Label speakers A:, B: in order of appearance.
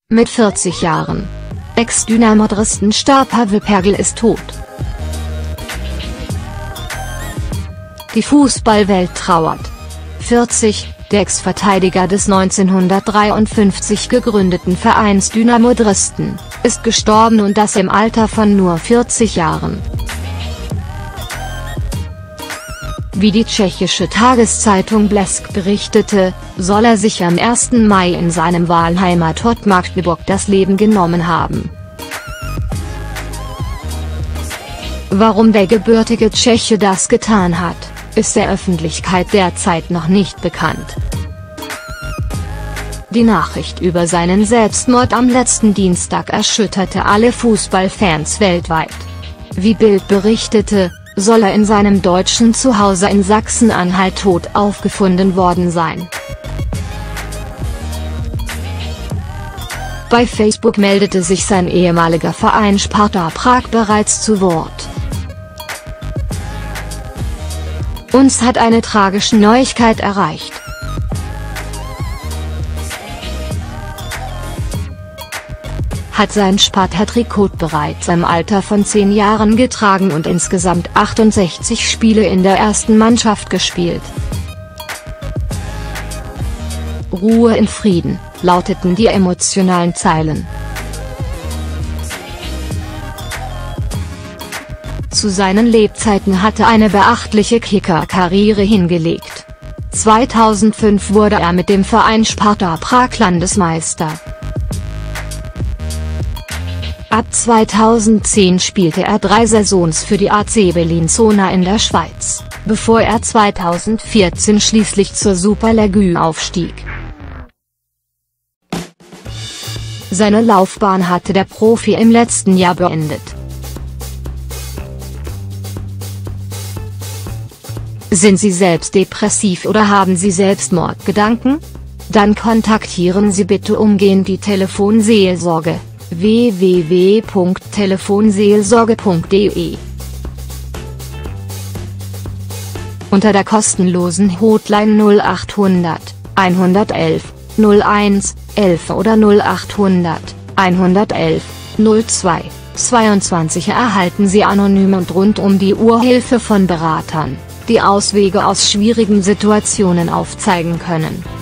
A: Mit 40 Jahren. Ex-Dynamo Dresden-Star Pavel Pergl ist tot. Die Fußballwelt trauert. 40, der Ex-Verteidiger des 1953 gegründeten Vereins Dynamo Dresden, ist gestorben und das im Alter von nur 40 Jahren. Wie die tschechische Tageszeitung Blesk berichtete, soll er sich am 1. Mai in seinem Wahlheimatort Magdeburg das Leben genommen haben. Warum der gebürtige Tscheche das getan hat, ist der Öffentlichkeit derzeit noch nicht bekannt. Die Nachricht über seinen Selbstmord am letzten Dienstag erschütterte alle Fußballfans weltweit. Wie Bild berichtete, soll er in seinem deutschen Zuhause in Sachsen-Anhalt tot aufgefunden worden sein. Bei Facebook meldete sich sein ehemaliger Verein Sparta Prag bereits zu Wort. Uns hat eine tragische Neuigkeit erreicht. Hat sein Sparta-Trikot bereits im Alter von 10 Jahren getragen und insgesamt 68 Spiele in der ersten Mannschaft gespielt. Ruhe in Frieden, lauteten die emotionalen Zeilen. Zu seinen Lebzeiten hatte eine beachtliche Kicker-Karriere hingelegt. 2005 wurde er mit dem Verein Sparta Prag Landesmeister. Ab 2010 spielte er 3 Saisons für die AC Bellinzona in der Schweiz, bevor er 2014 schließlich zur Super League aufstieg. Seine Laufbahn hatte der Profi im letzten Jahr beendet. Sind Sie selbst depressiv oder haben Sie Selbstmordgedanken? Dann kontaktieren Sie bitte umgehend die Telefonseelsorge www.telefonseelsorge.de. Unter der kostenlosen Hotline 0800 111 01 11 oder 0800 111 02 22 erhalten Sie anonym und rund um die Uhr Hilfe von Beratern, die Auswege aus schwierigen Situationen aufzeigen können.